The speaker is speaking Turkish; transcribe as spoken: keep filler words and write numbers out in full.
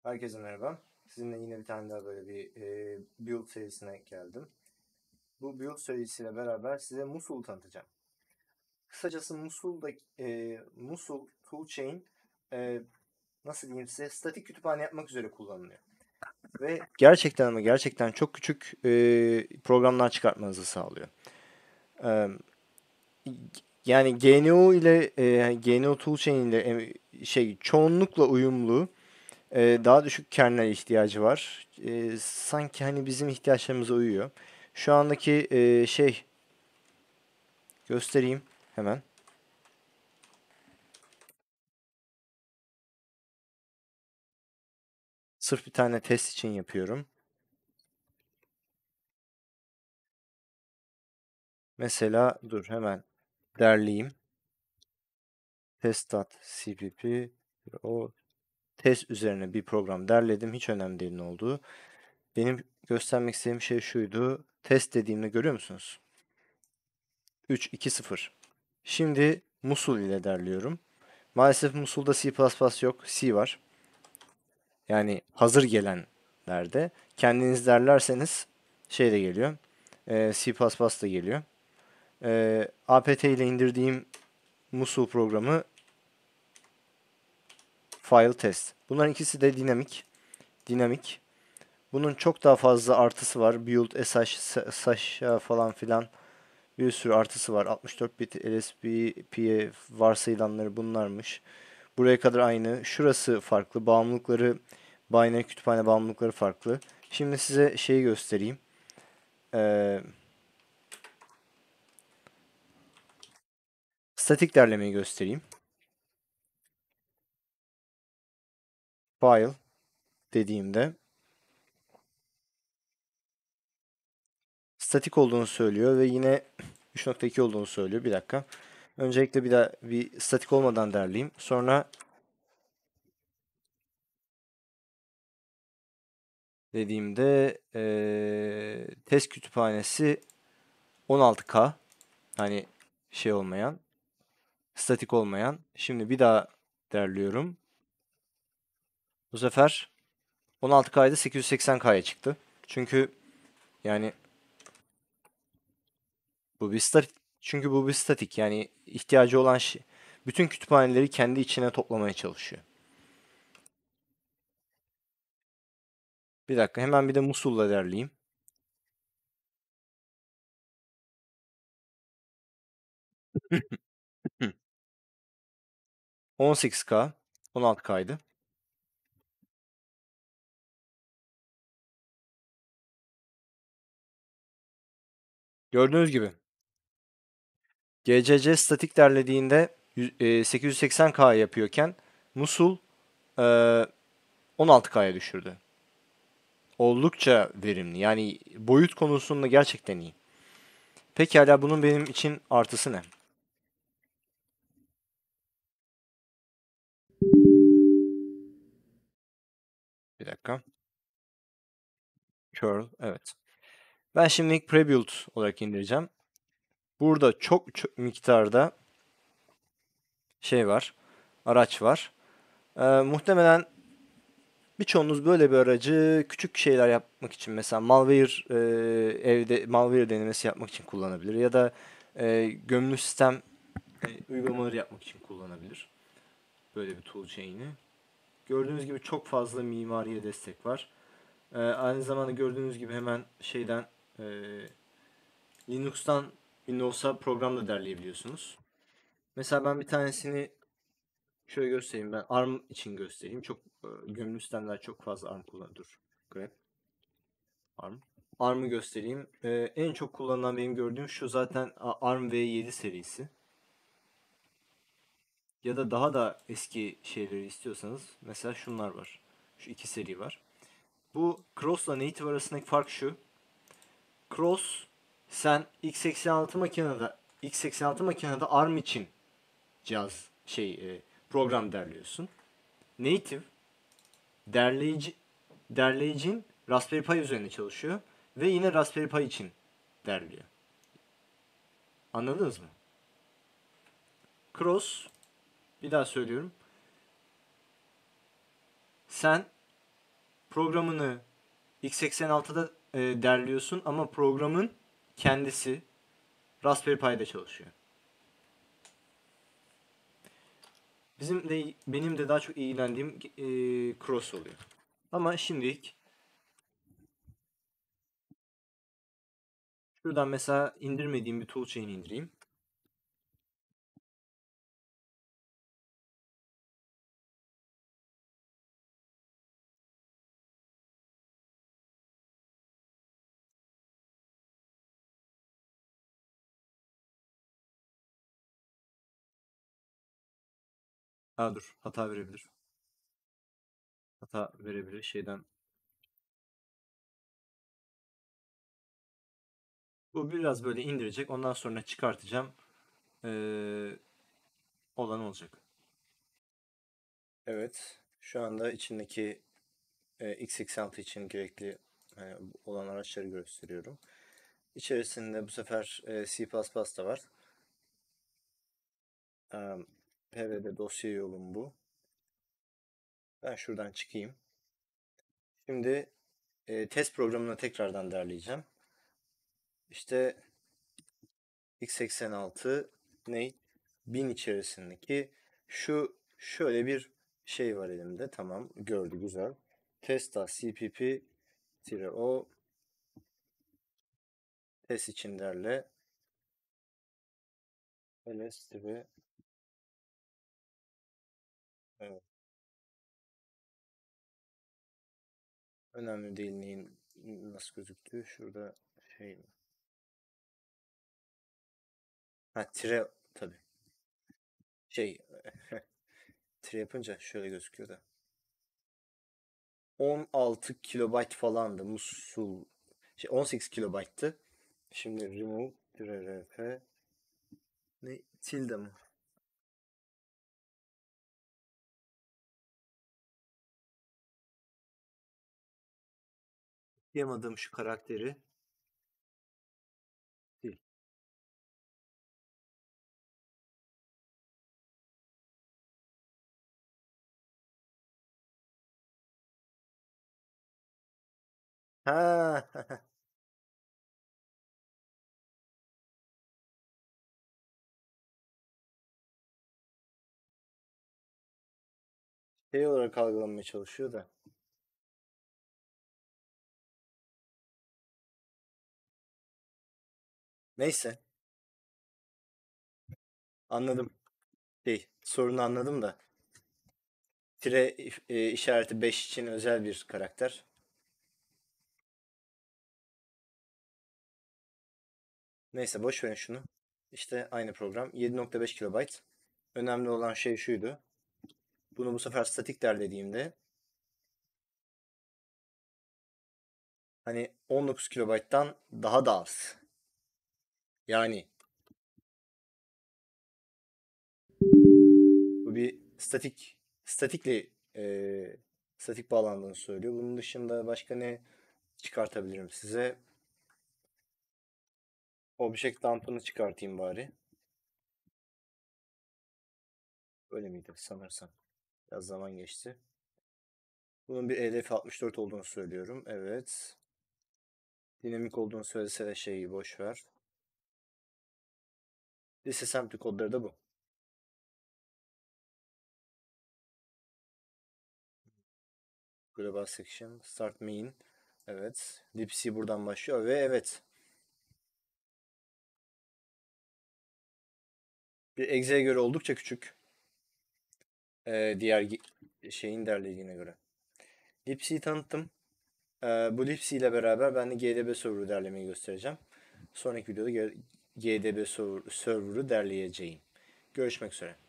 Herkese merhaba. Sizinle yine bir tane daha böyle bir e, build serisine geldim. Bu build serisiyle beraber size Musul tanıtacağım. Kısacası Musul'da e, Musul toolchain e, nasıl diyeyim size statik kütüphane yapmak üzere kullanılıyor. Ve gerçekten ama gerçekten çok küçük e, programlar çıkartmanızı sağlıyor. E, yani G N U ile e, G N U toolchain ile e, şey çoğunlukla uyumlu. Ee, daha düşük kernel ihtiyacı var. Ee, sanki hani bizim ihtiyaçlarımıza uyuyor. Şu andaki e, şey göstereyim hemen. Sırf bir tane test için yapıyorum. Mesela dur hemen derleyeyim. Test.cpp o test üzerine bir program derledim. Hiç önemli değil ne olduğu. Benim göstermek istediğim şey şuydu. Test dediğimde görüyor musunuz? üç iki sıfır. Şimdi Musul ile derliyorum. Maalesef Musul'da C++ yok. C var. Yani hazır gelenlerde. Kendiniz derlerseniz şey de geliyor. E, C++ da geliyor. E, apt ile indirdiğim Musul programı file test. Bunların ikisi de dinamik. Dinamik. Bunun çok daha fazla artısı var. Build, S H, S H falan filan bir sürü artısı var. altmış dört bit L S P varsayılanları bunlarmış. Buraya kadar aynı. Şurası farklı. Bağımlılıkları, binary kütüphane bağımlılıkları farklı. Şimdi size şeyi göstereyim. Ee, statik derlemeyi göstereyim. File dediğimde statik olduğunu söylüyor ve yine üç nokta iki olduğunu söylüyor. Bir dakika. Öncelikle bir daha bir statik olmadan derleyeyim. Sonra dediğimde ee, test kütüphanesi on altı K. Hani şey olmayan, statik olmayan. Şimdi bir daha derliyorum. Bu sefer on altı K'ydı sekiz yüz seksen K'ya çıktı. Çünkü yani bu bir statik. Çünkü bu bir statik. Yani ihtiyacı olan şey, bütün kütüphaneleri kendi içine toplamaya çalışıyor. Bir dakika hemen bir de Musul'la derleyeyim. on sekiz K, on altı K'ydı. Gördüğünüz gibi G C C statik derlediğinde yüz- e, sekiz yüz seksen K yapıyorken Musul e, on altı K'ya düşürdü. Oldukça verimli. Yani boyut konusunda gerçekten iyi. Pekala bunun benim için artısı ne? Bir dakika. Curl, evet. Ben şimdi ilk prebuild olarak indireceğim. Burada çok, çok miktarda şey var. Araç var. Ee, muhtemelen birçoğunuz böyle bir aracı küçük şeyler yapmak için mesela malware e, evde malware denemesi yapmak için kullanabilir ya da e, gömülü sistem e, uygulamaları yapmak için kullanabilir. Böyle bir tool chain'i. Gördüğünüz gibi çok fazla mimariye destek var. Ee, aynı zamanda gördüğünüz gibi hemen şeyden e, Linux'tan Windows'a program da derleyebiliyorsunuz. Mesela ben bir tanesini şöyle göstereyim. Ben ARM için göstereyim. Çok e, gömülü sistemler çok fazla ARM kullanıyor. Dur. Grep. ARM. ARM'ı göstereyim. E, en çok kullanılan benim gördüğüm şu zaten A- ARM v yedi serisi. Ya da daha da eski şeyleri istiyorsanız mesela şunlar var. Şu iki seri var. Bu Cross'la Native arasındaki fark şu. Cross sen x seksen altı makinede x seksen altı makinede ARM için cihaz şey e, program derliyorsun. Native derleyici derleyicin Raspberry Pi üzerine çalışıyor ve yine Raspberry Pi için derliyor. Anladınız mı? Cross bir daha söylüyorum. Sen programını x seksen altıda e, derliyorsun ama programın kendisi Raspberry Pi'de çalışıyor. Bizim de benim de daha çok ilgilendiğim e, Cross oluyor. Ama şimdilik şuradan mesela indirmediğim bir toolchain indireyim. Ha dur, hata verebilir. Hata verebilir şeyden. Bu biraz böyle indirecek. Ondan sonra çıkartacağım. Ee, olan olacak. Evet. Şu anda içindeki e, x seksen altı için gerekli e, olan araçları gösteriyorum. İçerisinde bu sefer e, C++ da var. E, P V D dosya yolum bu. Ben şuradan çıkayım. Şimdi e, test programını tekrardan derleyeceğim. İşte x seksen altı ne? bin içerisindeki şu şöyle bir şey var elimde. Tamam, gördü, güzel. Testa cpp-o test için derle ls gibi. Evet, önemli değil neyin nasıl gözüktüğü. Şurada şey mi? Ha, tire tabii. Şey tire yapınca şöyle gözüküyor da. on altı kilobayt falandı Musul. Şey on sekiz kilobayttı. Şimdi remove rf ne tilde mi? Yamadığım şu karakteri sil. Ha, şey olarak algılanmaya çalışıyor da. Neyse, anladım. Şey, sorunu anladım da. Tire e, işareti beş için özel bir karakter. Neyse, boş verin şunu. İşte aynı program. yedi nokta beş kilobayt. Önemli olan şey şuydu. Bunu bu sefer statik derlediğimde hani on dokuz kilobayttan daha da az. Yani bu bir statik statikli e, statik bağlandığını söylüyor. Bunun dışında başka ne çıkartabilirim size? Object dump'ını çıkartayım bari. Öyle miydi sanırsam. Biraz zaman geçti. Bunun bir E D F altmış dört olduğunu söylüyorum. Evet. Dinamik olduğunu söylese de şeyi boş ver. Disassembly kodları da bu. Global section, start main. Evet. libc buradan başlıyor ve evet. Bir exe'ye göre oldukça küçük. Ee, diğer şeyin derlediğine göre. libc'yi tanıttım. Ee, bu libc ile beraber ben de G D B server'ı derlemeyi göstereceğim. Sonraki videoda G D B server'ı derleyeceğim. Görüşmek üzere.